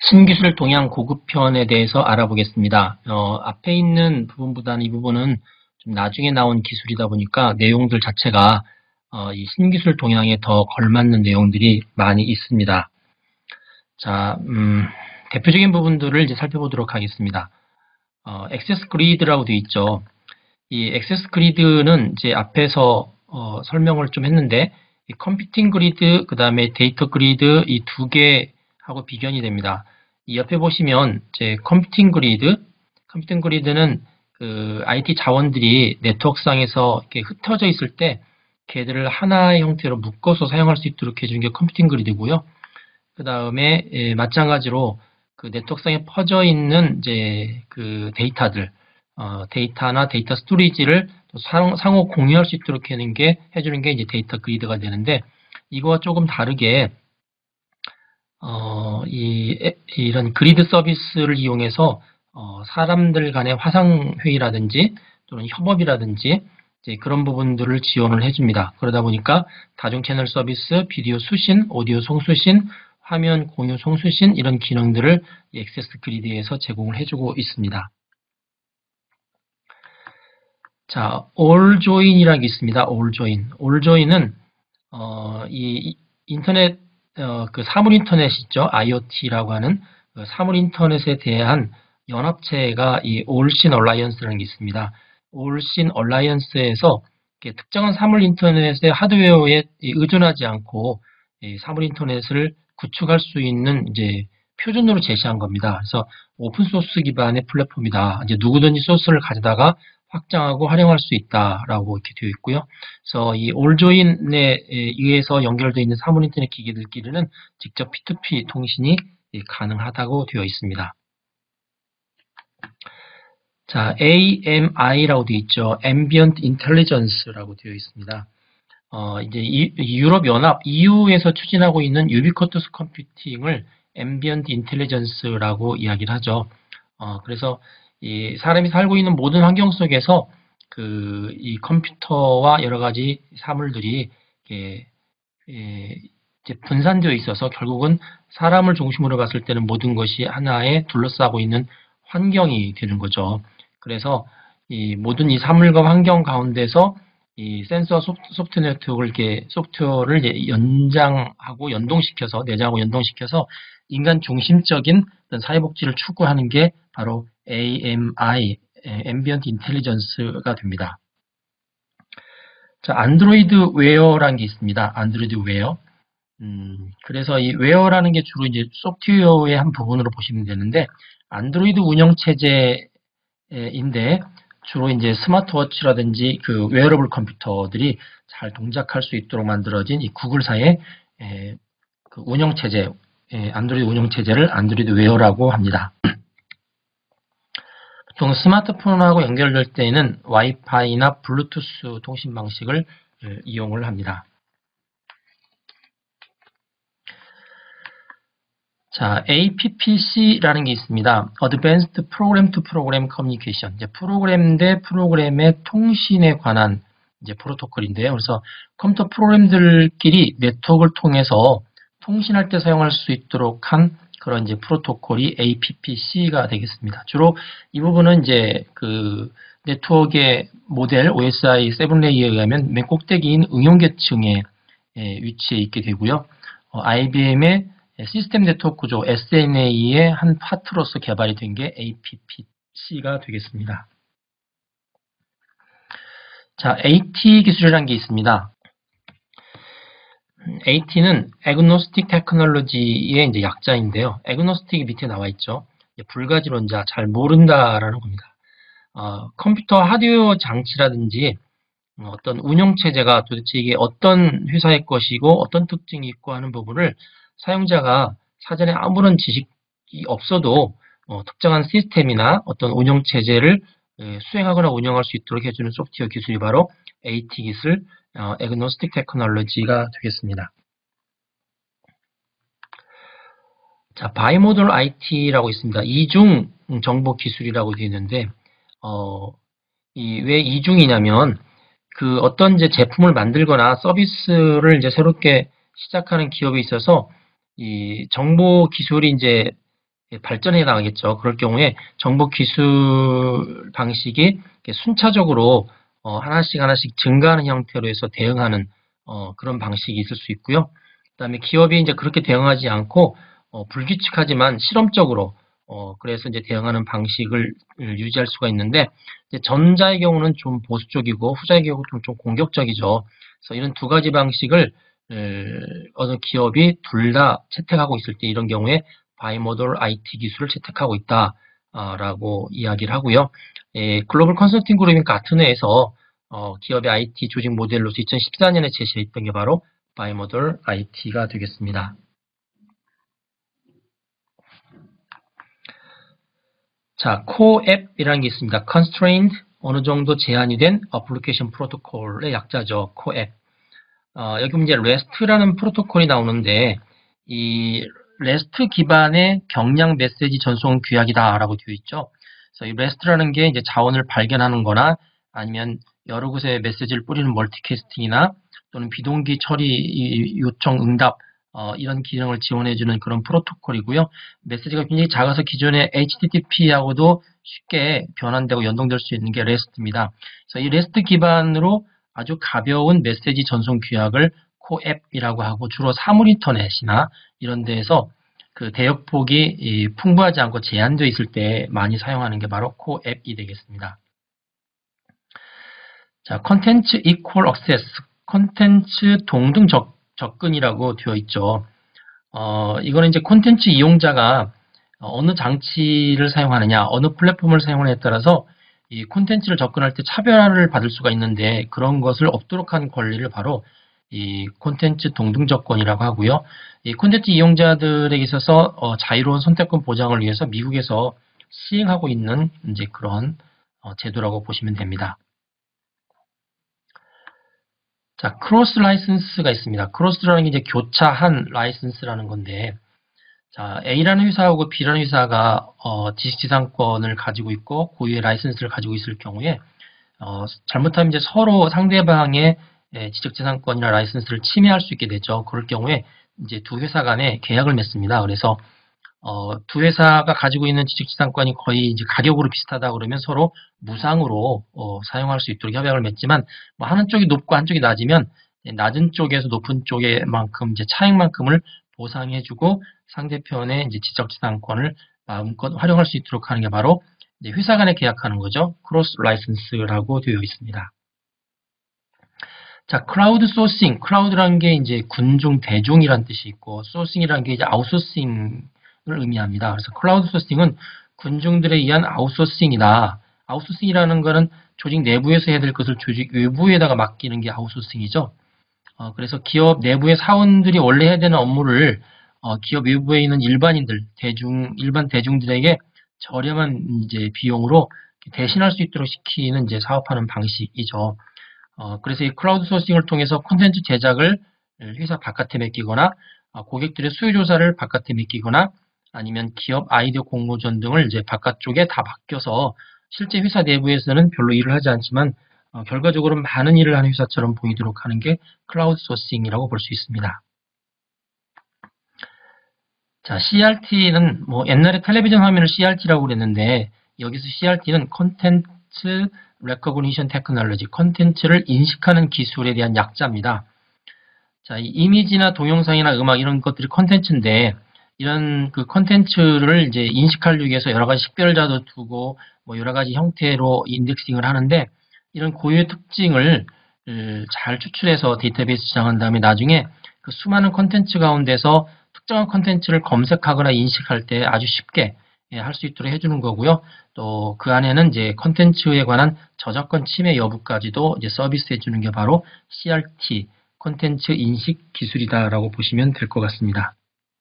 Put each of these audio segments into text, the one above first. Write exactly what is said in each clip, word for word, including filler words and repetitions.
신기술 동향 고급편에 대해서 알아보겠습니다. 어, 앞에 있는 부분보다는 이 부분은 좀 나중에 나온 기술이다 보니까 내용들 자체가 어, 이 신기술 동향에 더 걸맞는 내용들이 많이 있습니다. 자, 음, 대표적인 부분들을 이제 살펴보도록 하겠습니다. 어, 액세스 그리드라고 되어 있죠. 이 액세스 그리드는 이제 앞에서 어, 설명을 좀 했는데, 이 컴퓨팅 그리드, 그 다음에 데이터 그리드 이 두 개하고 비견이 됩니다. 이 옆에 보시면 이제 컴퓨팅 그리드, 컴퓨팅 그리드는 그 아이티 자원들이 네트워크상에서 이렇게 흩어져 있을 때 걔들을 하나의 형태로 묶어서 사용할 수 있도록 해주는 게 컴퓨팅 그리드고요. 그 다음에 예, 마찬가지로 그 네트워크상에 퍼져 있는 이제 그 데이터들, 어, 데이터나 데이터 스토리지를 상, 상호 공유할 수 있도록 하는 게 해주는 게 이제 데이터 그리드가 되는데, 이거와 조금 다르게 어, 이, 이런 그리드 서비스를 이용해서 어, 사람들 간의 화상 회의라든지 또는 협업이라든지 이제 그런 부분들을 지원을 해줍니다. 그러다 보니까 다중 채널 서비스, 비디오 수신, 오디오 송수신, 화면 공유 송수신 이런 기능들을 이 액세스 그리드에서 제공을 해주고 있습니다. 자, all join이라는 게 있습니다. all join. all join은 어, 이 인터넷 어, 그 사물 인터넷 있죠. 아이오티라고 하는 그 사물 인터넷에 대한 연합체가 이 올신 얼라이언스라는 게 있습니다. 올신 얼라이언스에서 특정한 사물 인터넷의 하드웨어에 의존하지 않고 이 사물 인터넷을 구축할 수 있는 이제 표준으로 제시한 겁니다. 그래서 오픈소스 기반의 플랫폼이다. 이제 누구든지 소스를 가져다가 확장하고 활용할 수 있다라고 이렇게 되어 있고요. 그래서 이 올조인에 의해서 연결되어 있는 사물 인터넷 기기들끼리는 직접 피투피 통신이 가능하다고 되어 있습니다. 자, 에이엠아이라고 되어 있죠. Ambient Intelligence라고 되어 있습니다. 어, 이제 이, 유럽 연합 이유에서 추진하고 있는 유비쿼터스 컴퓨팅을 Ambient Intelligence라고 이야기를 하죠. 어, 그래서 이 사람이 살고 있는 모든 환경 속에서 그 이 컴퓨터와 여러 가지 사물들이 예, 예, 이제 분산되어 있어서 결국은 사람을 중심으로 봤을 때는 모든 것이 하나에 둘러싸고 있는 환경이 되는 거죠. 그래서 이 모든 이 사물과 환경 가운데서 이 센서 소프트, 소프트 네트워크를 이렇게 소프트웨어를 이제 연장하고 연동시켜서 내장하고 연동시켜서 인간 중심적인 어떤 사회복지를 추구하는 게 바로 에이엠아이, Ambient Intelligence가 됩니다. 자, 안드로이드 웨어라는 게 있습니다. 안드로이드 웨어. 음, 그래서 이 웨어라는 게 주로 이제 소프트웨어의 한 부분으로 보시면 되는데, 안드로이드 운영체제인데, 주로 이제 스마트워치라든지 그 웨어러블 컴퓨터들이 잘 동작할 수 있도록 만들어진 이 구글사의 에, 그 운영체제, 에, 안드로이드 운영체제를 안드로이드 웨어라고 합니다. 보통 스마트폰하고 연결될 때에는 와이파이나 블루투스 통신 방식을 에, 이용을 합니다. 자, 에이피피씨라는 게 있습니다. Advanced Program to Program Communication. 이제 프로그램 대 프로그램의 통신에 관한 이제 프로토콜인데요. 그래서 컴퓨터 프로그램들끼리 네트워크를 통해서 통신할 때 사용할 수 있도록 한 그런 이제 프로토콜이 에이피피씨가 되겠습니다. 주로 이 부분은 이제 그 네트워크의 모델 오에스아이 세븐 레이에 의하면 맨 꼭대기인 응용계층에 위치해 있게 되고요. 어, 아이비엠의 시스템 네트워크 구조 에스엔에이의 한 파트로서 개발이 된 게 에이피피씨가 되겠습니다. 자, 에이티 기술이라는 게 있습니다. 에이티는 Agnostic Technology의 이제 약자인데요. Agnostic이 밑에 나와 있죠. 불가지론자, 잘 모른다라는 겁니다. 어, 컴퓨터 하드웨어 장치라든지 어떤 운영체제가 도대체 이게 어떤 회사의 것이고 어떤 특징이 있고 하는 부분을 사용자가 사전에 아무런 지식이 없어도 어, 특정한 시스템이나 어떤 운영체제를 에, 수행하거나 운영할 수 있도록 해주는 소프트웨어 기술이 바로 에이티 기술, 어, Agnostic Technology가 되겠습니다. 자, 바이모델 아이티라고 있습니다. 이중 정보 기술이라고 되어 있는데, 어, 이, 왜 이중이냐면, 그 어떤 이제 제품을 만들거나 서비스를 이제 새롭게 시작하는 기업에 있어서 이 정보 기술이 이제 발전해 나가겠죠. 그럴 경우에 정보 기술 방식이 순차적으로 어, 하나씩 하나씩 증가하는 형태로 해서 대응하는 어, 그런 방식이 있을 수 있고요. 그다음에 기업이 이제 그렇게 대응하지 않고 어, 불규칙하지만 실험적으로 어, 그래서 이제 대응하는 방식을 유지할 수가 있는데 이제 전자의 경우는 좀 보수적이고 후자의 경우는 좀 공격적이죠. 그래서 이런 두 가지 방식을 에, 어느 기업이 둘 다 채택하고 있을 때 이런 경우에 바이모덜 아이티 기술을 채택하고 있다라고 이야기를 하고요. 에, 글로벌 컨설팅 그룹인 가트너에서 어, 기업의 아이티 조직 모델로서 이천십사 년에 제시했던 게 바로 바이모덜 아이티가 되겠습니다. 자, 코앱이라는 게 있습니다. Constrained, 어느 정도 제한이 된 Application Protocol의 약자죠. 코앱. 어, 여기 이제 레스트라는 프로토콜이 나오는데 이 레스트 기반의 경량 메시지 전송 규약이다라고 되어 있죠. 그래서 이 레스트라는 게 이제 자원을 발견하는 거나 아니면 여러 곳에 메시지를 뿌리는 멀티캐스팅이나 또는 비동기 처리 요청 응답 어, 이런 기능을 지원해주는 그런 프로토콜이고요. 메시지가 굉장히 작아서 기존의 에이치티티피하고도 쉽게 변환되고 연동될 수 있는 게 레스트입니다. 그래서 이 레스트 기반으로 아주 가벼운 메시지 전송 규약을 코앱이라고 하고 주로 사물 인터넷이나 이런 데에서 그 대역폭이 풍부하지 않고 제한되어 있을 때 많이 사용하는 게 바로 코앱이 되겠습니다. 자, 컨텐츠 이퀄 액세스, 컨텐츠 동등 접, 접근이라고 되어 있죠. 어, 이거는 이제 콘텐츠 이용자가 어느 장치를 사용하느냐, 어느 플랫폼을 사용하느냐에 따라서 이 콘텐츠를 접근할 때 차별화를 받을 수가 있는데 그런 것을 없도록 한 권리를 바로 이 콘텐츠 동등접권이라고 하고요. 이 콘텐츠 이용자들에게 있어서 어, 자유로운 선택권 보장을 위해서 미국에서 시행하고 있는 이제 그런 어, 제도라고 보시면 됩니다. 자, 크로스 라이선스가 있습니다. 크로스라는 게 이제 교차한 라이선스라는 건데, 자, A라는 회사하고 B라는 회사가 어, 지식지상권을 가지고 있고 고유의 라이선스를 가지고 있을 경우에 어, 잘못하면 이제 서로 상대방의 예, 지적재산권이나 라이선스를 침해할 수 있게 되죠. 그럴 경우에 이제 두 회사 간에 계약을 맺습니다. 그래서 어, 두 회사가 가지고 있는 지적재산권이 거의 이제 가격으로 비슷하다 그러면 서로 무상으로 어, 사용할 수 있도록 협약을 맺지만 뭐 하는 쪽이 높고 한쪽이 낮으면 낮은 쪽에서 높은 쪽에만큼 이제 차익만큼을 보상해주고 상대편의 이제 지적재산권을 마음껏 활용할 수 있도록 하는 게 바로 이제 회사 간에 계약하는 거죠. 크로스 라이선스라고 되어 있습니다. 자, 크라우드 소싱, 크라우드라는 게 이제 군중, 대중이란 뜻이 있고, 소싱이라는 게 이제 아웃소싱을 의미합니다. 그래서 크라우드 소싱은 군중들에 의한 아웃소싱이다. 아웃소싱이라는 거는 조직 내부에서 해야 될 것을 조직 외부에다가 맡기는 게 아웃소싱이죠. 어, 그래서 기업 내부의 사원들이 원래 해야 되는 업무를 어, 기업 외부에 있는 일반인들, 대중, 일반 대중들에게 저렴한 이제 비용으로 대신할 수 있도록 시키는 이제 사업하는 방식이죠. 어, 그래서 이 크라우드 소싱을 통해서 콘텐츠 제작을 회사 바깥에 맡기거나 어, 고객들의 수요 조사를 바깥에 맡기거나 아니면 기업 아이디어 공모전 등을 이제 바깥쪽에 다 맡겨서 실제 회사 내부에서는 별로 일을 하지 않지만 어, 결과적으로 많은 일을 하는 회사처럼 보이도록 하는 게 클라우드 소싱이라고 볼 수 있습니다. 자, 씨알티는 뭐 옛날에 텔레비전 화면을 씨알티라고 그랬는데 여기서 씨알티는 컨텐츠 레커그니션 테크놀로지, 컨텐츠를 인식하는 기술에 대한 약자입니다. 자, 이 이미지나 동영상이나 음악 이런 것들이 컨텐츠인데 이런 그 컨텐츠를 이제 인식하기 위해서 여러 가지 식별자도 두고 뭐 여러 가지 형태로 인덱싱을 하는데 이런 고유의 특징을 잘 추출해서 데이터베이스 저장한 다음에 나중에 그 수많은 컨텐츠 가운데서 특정한 컨텐츠를 검색하거나 인식할 때 아주 쉽게 할 수 있도록 해주는 거고요. 또 그 안에는 이제 컨텐츠에 관한 저작권 침해 여부까지도 이제 서비스해 주는 게 바로 씨알티, 컨텐츠 인식 기술이다라고 보시면 될 것 같습니다.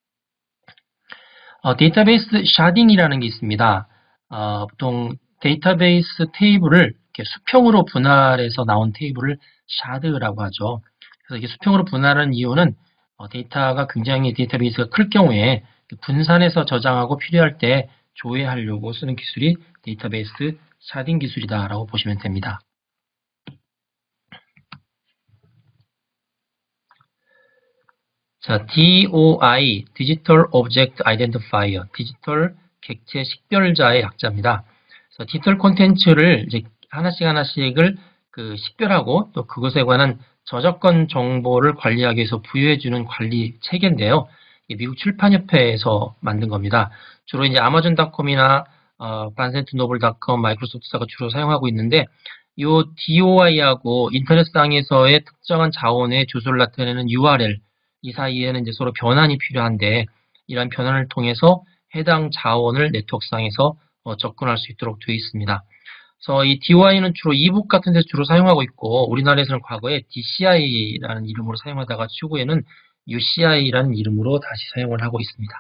어, 데이터베이스 샤딩이라는 게 있습니다. 어, 보통 데이터베이스 테이블을 이렇게 수평으로 분할해서 나온 테이블을 샤드라고 하죠. 그래서 이게 수평으로 분할한 이유는 어, 데이터가 굉장히 데이터베이스가 클 경우에 분산해서 저장하고 필요할 때 조회하려고 쓰는 기술이 데이터베이스 샤딩 기술이다라고 보시면 됩니다. 자, 디오아이, Digital Object Identifier, 디지털 객체 식별자의 약자입니다. 그래서 디지털 콘텐츠를 이제 하나씩 하나씩을 그 식별하고 또 그것에 관한 저작권 정보를 관리하기 위해서 부여해주는 관리 체계인데요. 미국 출판협회에서 만든 겁니다. 주로 이제 아마존닷컴이나 어, 바센트노블닷컴, 마이크로소프트사가 주로 사용하고 있는데 이 디오아이하고 인터넷상에서의 특정한 자원의 주소를 나타내는 유알엘 이 사이에는 이제 서로 변환이 필요한데 이러한 변환을 통해서 해당 자원을 네트워크상에서 어, 접근할 수 있도록 되어 있습니다. 그래서 이 디오아이는 주로 이북 같은 데서 주로 사용하고 있고 우리나라에서는 과거에 디씨아이라는 이름으로 사용하다가 추후에는 유씨아이라는 이름으로 다시 사용을 하고 있습니다.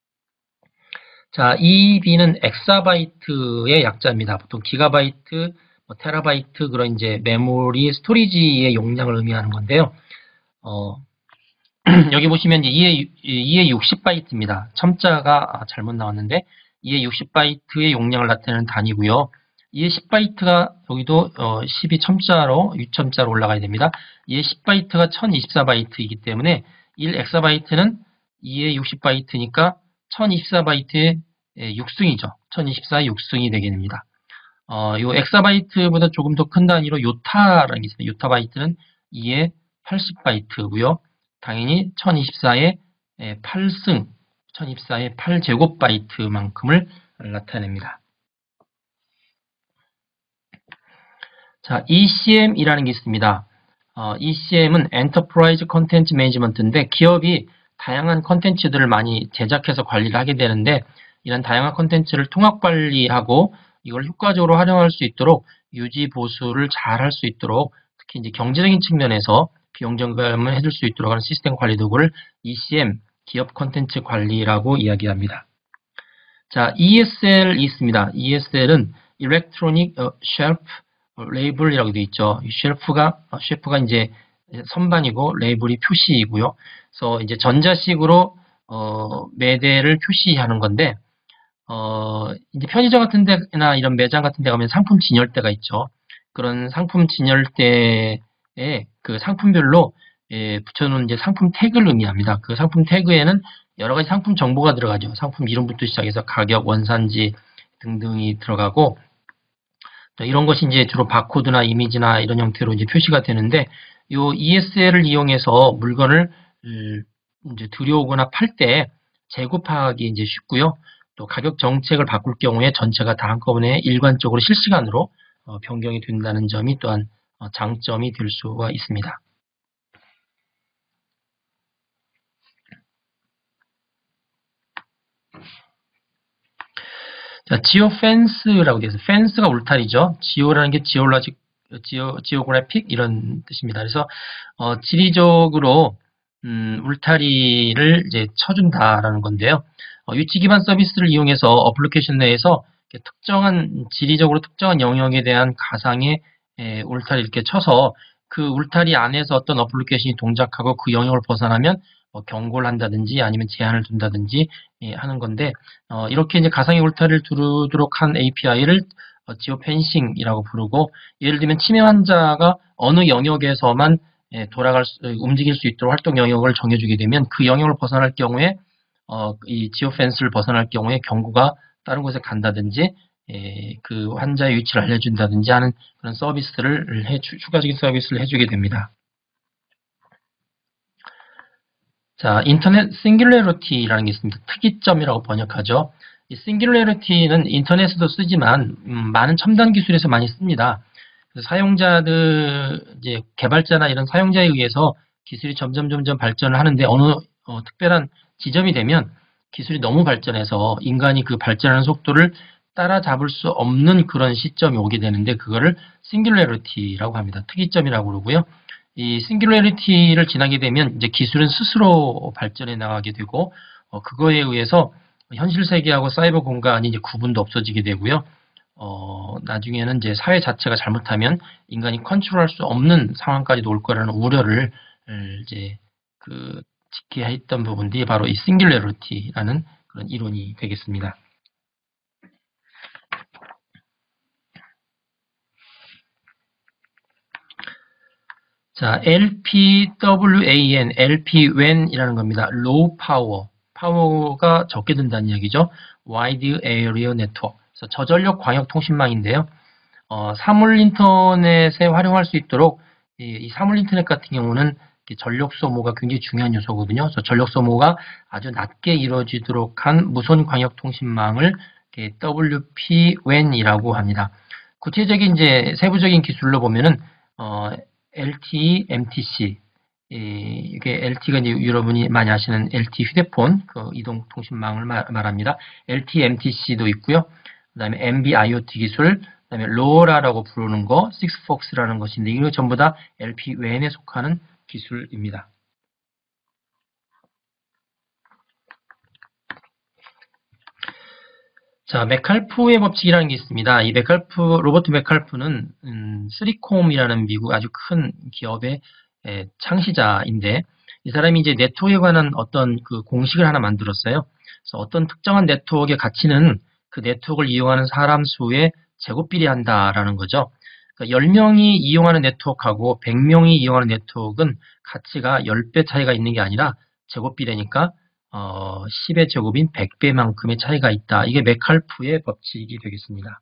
자, 이이비는 엑사바이트의 약자입니다. 보통 기가바이트, 뭐 테라바이트 그런 이제 메모리 스토리지의 용량을 의미하는 건데요. 어, 여기 보시면 이에, 이에 육십 바이트입니다. 첨자가 잘못 나왔는데 이에 육십 바이트의 용량을 나타내는 단위고요. 이에 십 바이트가 여기도 어, 십이 첨자로 유첨자로 올라가야 됩니다. 이에 십 바이트가 천이십사 바이트이기 때문에 일 엑사바이트는 이에 육십 바이트니까 천이십사 바이트의 육승이죠. 천이십사의 육승이 되게 됩니다. 어, 요 엑사바이트보다 조금 더 큰 단위로 요타라는 게 있습니다. 요타바이트는 이에 팔십 바이트고요. 당연히 천이십사의 팔 승, 천이십사의 팔 제곱바이트만큼을 나타냅니다. 자, 이씨엠이라는 게 있습니다. 어, 이씨엠은 Enterprise Content Management인데 기업이 다양한 컨텐츠들을 많이 제작해서 관리를 하게 되는데 이런 다양한 컨텐츠를 통합 관리하고 이걸 효과적으로 활용할 수 있도록 유지 보수를 잘 할 수 있도록 특히 이제 경제적인 측면에서 비용 절감을 해줄 수 있도록 하는 시스템 관리 도구를 이씨엠, 기업 컨텐츠 관리라고 이야기합니다. 자, 이에스엘이 있습니다. 이에스엘은 Electronic Shelf Label이라고 되어 있죠. 쉘프가 쉘프가 이제 선반이고 레이블이 표시이고요. 그래서 이제 전자식으로 어, 매대를 표시하는 건데 어, 이제 편의점 같은 데나 이런 매장 같은 데 가면 상품 진열대가 있죠. 그런 상품 진열대에 그 상품별로 예, 붙여놓은 이제 상품 태그를 의미합니다. 그 상품 태그에는 여러 가지 상품 정보가 들어가죠. 상품 이름부터 시작해서 가격, 원산지 등등이 들어가고 이런 것이 이제 주로 바코드나 이미지나 이런 형태로 이제 표시가 되는데 요 이에스엘을 이용해서 물건을 이제 들여오거나 팔 때 재고 파악이 이제 쉽고요. 또 가격 정책을 바꿀 경우에 전체가 다 한꺼번에 일관적으로 실시간으로 변경이 된다는 점이 또한 장점이 될 수가 있습니다. 자, 지오 펜스라고 되어 있어요. 펜스가 울타리죠. 지오라는 게 지올라직, 지오, 지오그래픽 이런 뜻입니다. 그래서 어, 지리적으로 음, 울타리를 이제 쳐준다라는 건데요. 어, 위치 기반 서비스를 이용해서 어플리케이션 내에서 특정한 지리적으로 특정한 영역에 대한 가상의 에, 울타리 이렇게 쳐서 그 울타리 안에서 어떤 어플리케이션이 동작하고 그 영역을 벗어나면 뭐 경고를 한다든지 아니면 제한을 둔다든지 예, 하는 건데 어, 이렇게 이제 가상의 울타리를 두르도록 한 에이피아이를 어, 지오 펜싱이라고 부르고 예를 들면 치매 환자가 어느 영역에서만 예, 돌아갈 수, 움직일 수 있도록 활동 영역을 정해주게 되면 그 영역을 벗어날 경우에 어, 이 지오 펜스를 벗어날 경우에 경고가 다른 곳에 간다든지 예, 그 환자의 위치를 알려준다든지 하는 그런 서비스를 해, 추가적인 서비스를 해주게 됩니다. 자, 인터넷 싱귤레러티라는 게 있습니다. 특이점이라고 번역하죠. 이 싱귤레러티는 인터넷에도 쓰지만 음, 많은 첨단 기술에서 많이 씁니다. 사용자들, 이제 개발자나 이런 사용자에 의해서 기술이 점점 점점 발전을 하는데 어느 어, 특별한 지점이 되면 기술이 너무 발전해서 인간이 그 발전하는 속도를 따라잡을 수 없는 그런 시점이 오게 되는데 그거를 싱귤레러티라고 합니다. 특이점이라고 그러고요. 이 싱귤레리티를 지나게 되면 이제 기술은 스스로 발전해 나가게 되고 어, 그거에 의해서 현실 세계하고 사이버 공간이 이제 구분도 없어지게 되고요. 어, 나중에는 이제 사회 자체가 잘못하면 인간이 컨트롤할 수 없는 상황까지도 올 거라는 우려를 이제 그 지켜야 했던 부분들이 바로 이 싱귤레리티라는 그런 이론이 되겠습니다. 자, 엘피웨안, 엘피웨안이라는 겁니다. low power, 파워가 적게 든다는 얘기죠. wide area network, 그래서 저전력 광역 통신망인데요. 어, 사물 인터넷에 활용할 수 있도록 이, 이 사물 인터넷 같은 경우는 전력 소모가 굉장히 중요한 요소거든요. 그래서 전력 소모가 아주 낮게 이루어지도록 한 무선 광역 통신망을 더블유피웨안이라고 합니다. 구체적인 이제 세부적인 기술로 보면은 어, 엘티이, 엠티씨, 이, 이게 엘티가 이제 여러분이 많이 아시는 엘티이 휴대폰 그 이동 통신망을 말, 말합니다. 엘티이, 엠티씨도 있고요. 그다음에 엠비아이오티 기술, 그다음에 로라라고 부르는 거, 식스폭스라는 것인데 이거 전부 다 엘피웨안에 속하는 기술입니다. 자, 메칼프의 법칙이라는 게 있습니다. 이 메칼프, 로버트 메칼프는 음, 쓰리콤이라는 미국 아주 큰 기업의 에, 창시자인데 이 사람이 이제 네트워크에 관한 어떤 그 공식을 하나 만들었어요. 그래서 어떤 특정한 네트워크의 가치는 그 네트워크를 이용하는 사람 수에 제곱 비례한다라는 거죠. 그러니까 열 명이 이용하는 네트워크하고 백 명이 이용하는 네트워크는 가치가 십 배 차이가 있는 게 아니라 제곱 비례니까 어, 십의 제곱인 백 배만큼의 차이가 있다. 이게 메칼프의 법칙이 되겠습니다.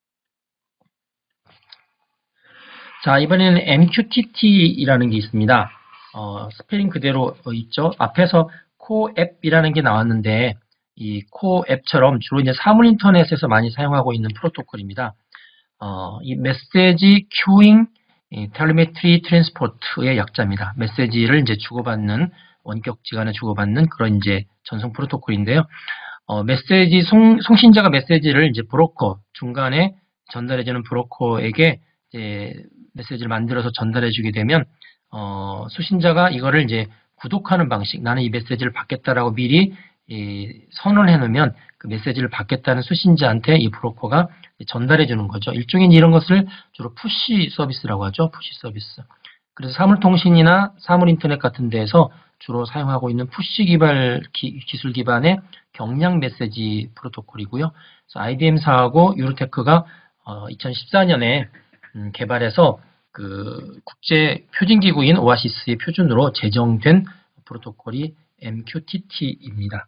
자, 이번에는 엠큐티티라는 게 있습니다. 어, 스펠링 그대로 있죠. 앞에서 코앱이라는 게 나왔는데 이 코앱처럼 주로 이제 사물 인터넷에서 많이 사용하고 있는 프로토콜입니다. 어, 이 메시지 큐잉 텔레메트리 트랜스포트의 약자입니다. 메시지를 이제 주고받는 원격지간에 주고받는 그런 이제 전송 프로토콜인데요. 어, 메시지 송, 송신자가 메시지를 이제 브로커 중간에 전달해주는 브로커에게 이제 메시지를 만들어서 전달해주게 되면 어, 수신자가 이거를 이제 구독하는 방식, 나는 이 메시지를 받겠다라고 미리 이 선언해 놓으면 그 메시지를 받겠다는 수신자한테 이 브로커가 전달해 주는 거죠. 일종의 이런 것을 주로 푸시 서비스라고 하죠. 푸시 서비스. 그래서 사물통신이나 사물인터넷 같은 데에서 주로 사용하고 있는 푸시 기반 기, 기술 기반의 경량 메시지 프로토콜이고요. 그래서 아이비엠사하고 유로테크가 어, 이천십사 년에 음, 개발해서 그 국제 표준기구인 오아시스의 표준으로 제정된 프로토콜이 엠큐티티입니다.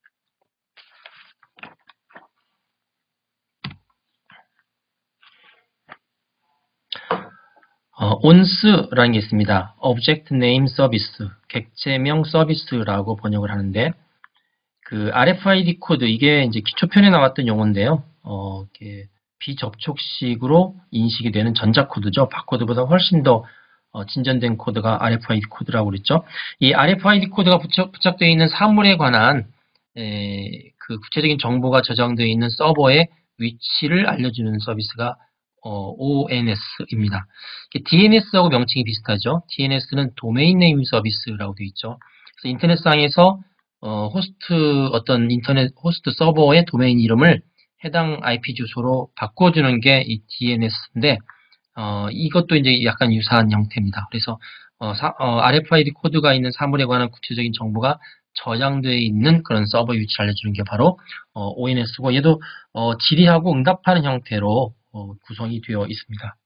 어, 온스라는 게 있습니다. Object Name Service, 객체명 서비스라고 번역을 하는데, 그 알에프아이디 코드, 이게 이제 기초편에 나왔던 용어인데요. 어, 이게 비접촉식으로 인식이 되는 전자코드죠. 바코드보다 훨씬 더 어, 진전된 코드가 알에프아이디 코드라고 그랬죠. 이 알에프아이디 코드가 부착, 부착되어 있는 사물에 관한 에, 그 구체적인 정보가 저장되어 있는 서버의 위치를 알려주는 서비스가 어, 오엔에스입니다. 디엔에스하고 명칭이 비슷하죠. 디엔에스는 도메인 네임 서비스라고 되어 있죠. 그래서 인터넷상에서 어, 호스트 어떤 인터넷 호스트 서버의 도메인 이름을 해당 아이피 주소로 바꿔주는 게 이 디엔에스인데 어, 이것도 이제 약간 유사한 형태입니다. 그래서 어, 사, 어, 알에프아이디 코드가 있는 사물에 관한 구체적인 정보가 저장되어 있는 그런 서버 위치를 알려주는 게 바로 어, 오엔에스고 얘도 어, 질의하고 응답하는 형태로 어, 구성이 되어 있습니다.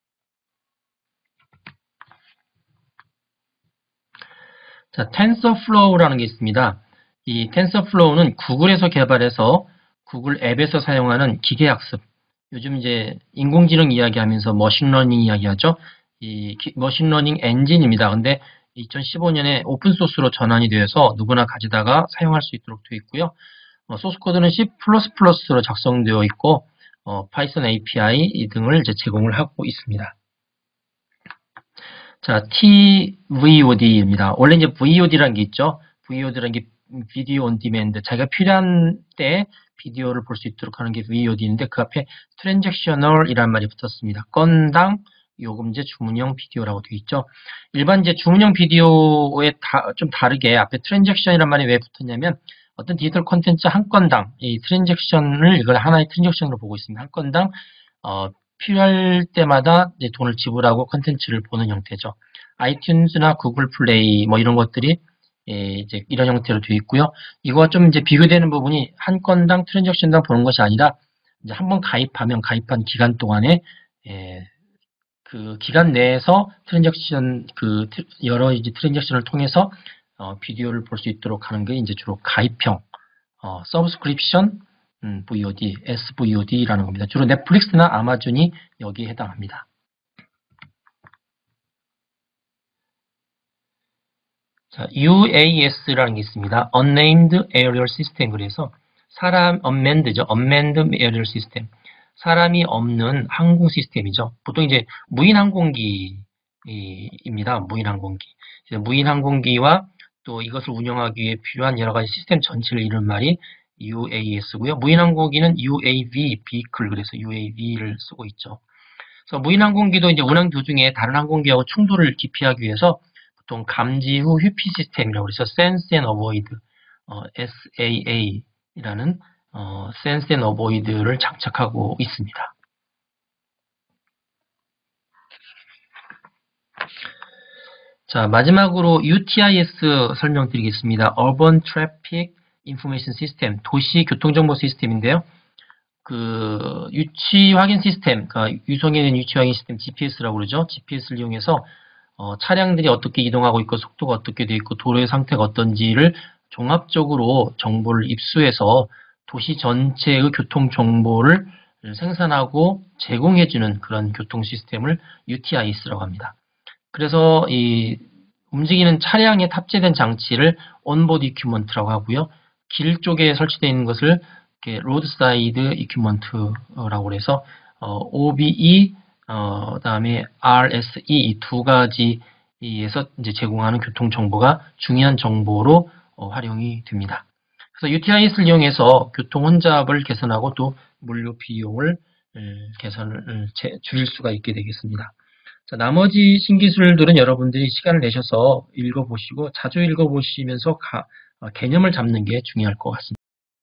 자, 텐서플로우라는 게 있습니다. 이 텐서플로우는 구글에서 개발해서 구글 앱에서 사용하는 기계학습. 요즘 이제 인공지능 이야기하면서 머신러닝 이야기하죠. 이 기, 머신러닝 엔진입니다. 근데 이천십오 년에 오픈소스로 전환이 되어서 누구나 가지다가 사용할 수 있도록 되어 있고요. 어, 소스코드는 씨 플러스 플러스로 작성되어 있고 어, 파이썬 에이피아이 등을 이제 제공을 하고 있습니다. 자, 티브이오디입니다. 원래 이제 브이오디라는 게 있죠. 브이오디라는 게 비디오 온 디맨드. 자기가 필요한 때 비디오를 볼 수 있도록 하는 게 브이오디인데 그 앞에 트랜잭셔널이라는 말이 붙었습니다. 건당 요금제 주문형 비디오라고 되어 있죠. 일반 이제 주문형 비디오에 다, 좀 다르게 앞에 트랜잭션이라는 말이 왜 붙었냐면 어떤 디지털 콘텐츠 한 건당 이 트랜잭션을 이걸 하나의 트랜잭션으로 보고 있습니다. 한 건당 어, 필요할 때마다 이제 돈을 지불하고 콘텐츠를 보는 형태죠. 아이튠즈나 구글 플레이 뭐 이런 것들이 예, 이제 이런 형태로 되어 있고요. 이거와 좀 이제 비교되는 부분이 한 건당 트랜잭션당 보는 것이 아니라 이제 한번 가입하면 가입한 기간 동안에 예, 그 기간 내에서 트랜잭션 그 여러 이제 트랜잭션을 통해서 어, 비디오를 볼 수 있도록 하는 게 이제 주로 가입형 어, 서브스크립션 음, 브이오디, 에스브이오디라는 겁니다. 주로 넷플릭스나 아마존이 여기에 해당합니다. 자, 유에이에스라는 게 있습니다. Unnamed Aerial System. 그래서 사람 unmanned죠. Unmanned Aerial System. 사람이 없는 항공 시스템이죠. 보통 이제 무인 항공기입니다. 무인 항공기. 무인 항공기와 또 이것을 운영하기 위해 필요한 여러 가지 시스템 전체를 이루는 말이 유에이에스고요. 무인 항공기는 유에이브이, vehicle, 그래서 유에이브이를 쓰고 있죠. 그래서 무인 항공기도 이제 운항 도중에 다른 항공기하고 충돌을 기피하기 위해서 보통 감지 후 휴피 시스템이라고 그래서 Sense and Avoid, 어, 에스에이에이라는 어, Sense and Avoid를 장착하고 있습니다. 자, 마지막으로 유티아이에스 설명드리겠습니다. Urban Traffic Information System, 도시 교통정보 시스템인데요. 그 위치 확인 시스템, 그러니까 유성에 있는 위치 확인 시스템 지피에스라고 그러죠. 지피에스를 이용해서 어, 차량들이 어떻게 이동하고 있고 속도가 어떻게 되어 있고 도로의 상태가 어떤지를 종합적으로 정보를 입수해서 도시 전체의 교통 정보를 생산하고 제공해주는 그런 교통 시스템을 유티아이에스라고 합니다. 그래서 이 움직이는 차량에 탑재된 장치를 온보드 이퀴먼트라고 하고요. 길 쪽에 설치되어 있는 것을 로드사이드 이퀴먼트라고 그래서 어, 오비이 어, 그다음에 알에스이 이 두 가지에서 이제 제공하는 교통 정보가 중요한 정보로 어, 활용이 됩니다. 그래서 유티아이에스를 이용해서 교통 혼잡을 개선하고 또 물류 비용을 음, 개선을 제, 줄일 수가 있게 되겠습니다. 자, 나머지 신기술들은 여러분들이 시간을 내셔서 읽어보시고 자주 읽어보시면서 가, 어, 개념을 잡는 게 중요할 것 같습니다.